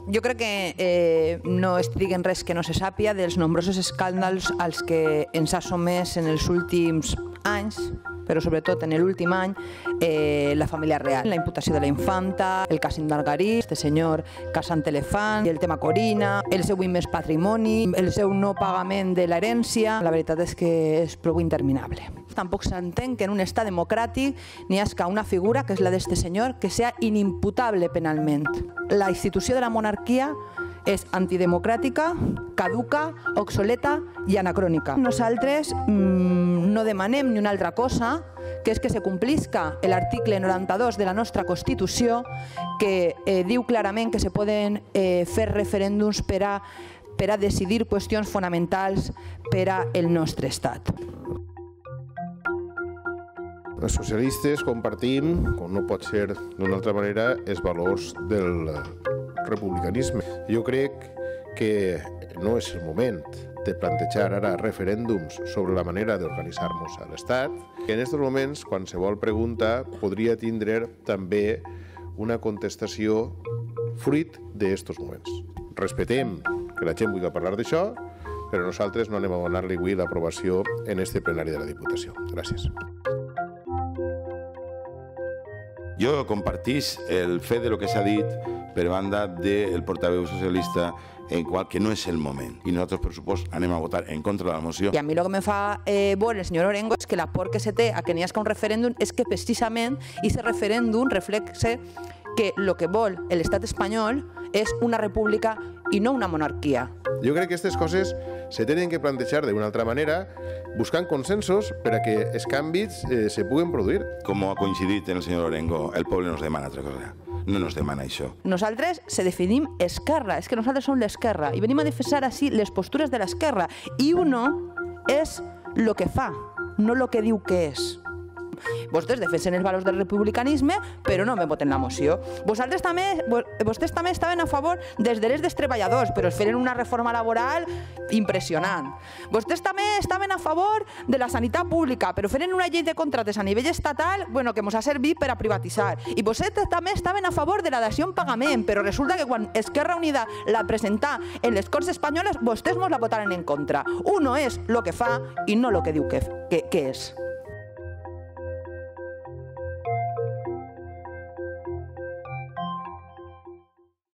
Jo crec que no estiguen res que no se sàpia dels nombrosos escàndals als que ens ha somès en els últims anys, però sobretot en l'últim any, la família real. La imputació de la infanta, el cas Indalgarí, este senyor casant elefant, el tema Corina, el seu immens patrimoni, el seu no pagament de l'herència. La veritat és que és prou interminable. Tampoc s'entén que en un estat democràtic n'hi hagi una figura, que és la d'este senyor, que sea inimputable penalment. La institució de la monarquia és antidemocràtica, caduca, obsoleta i anacrònica. Nosaltres no demanem ni una altra cosa, que és que se complisca l'article 92 de la nostra Constitució, que diu clarament que se poden fer referèndums per a decidir qüestions fonamentals per al nostre estat. Els socialistes compartim, com no pot ser d'una altra manera, els valors del republicanisme. Jo crec que no és el moment de plantejar ara referèndums sobre la manera d'organitzar-nos a l'Estat. En aquests moments, qualsevol pregunta podria tindre també una contestació fruit d'aquests moments. Respetem que la gent vulgui parlar d'això, però nosaltres no anem a donar-li avui l'aprovació en este plenari de la Diputació. Gràcies. Jo compartís el fet de lo que s'ha dit per banda del portaveu socialista en qual que no és el moment. I nosaltres, per supost, anem a votar en contra de la moció. I a mi el que me fa veure el senyor Orengo és que la por que se té a que n'hi hagi un referèndum és que precisament aquest referèndum reflexa que el que vol l'estat espanyol és una república i no una monarquia. Jo crec que aquestes coses se tenen que plantejar d'una altra manera, buscant consensos per a que els canvis se puguen produir. Com ha coincidit en el senyor Orengo, el poble nos demana altra cosa. No nos demana això. Nosaltres se definim esquerra, és que nosaltres som l'esquerra i venim a defensar així les postures de l'esquerra i uno és el que fa, no el que diu que és. Vostès defensen els valors del republicanisme, però no me voten la moció. Vostès també estaven a favor dels drets dels treballadors, però es feren una reforma laboral impressionant. Vostès també estaven a favor de la sanitat pública, però feren una llei de contractes a nivell estatal que ens ha servit per a privatitzar. I vostès també estaven a favor de la dació en pagament, però resulta que quan Esquerra Unida la presentà en les Corts Espanyoles, vostès ens la votaren en contra. Uno és el que fa i no el que diu que és.